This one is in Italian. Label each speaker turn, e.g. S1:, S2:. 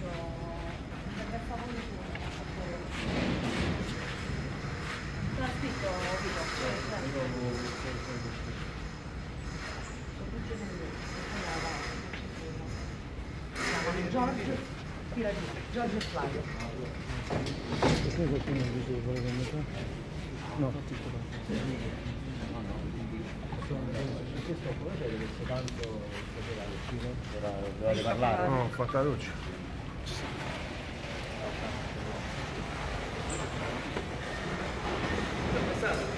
S1: per favore sta scritto Giorgio, Giorgio e Flavio.
S2: Perché qualcuno dice che vuole vendere? No. Questo come c'è che tanto dovete parlare? No, ho fatto la doccia.
S3: È passato?